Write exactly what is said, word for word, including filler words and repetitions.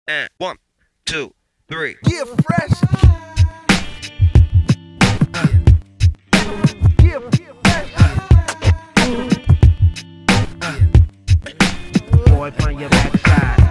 And one, two, three. Get fresh. Uh. Get fresh. Uh. Boy, on your backside.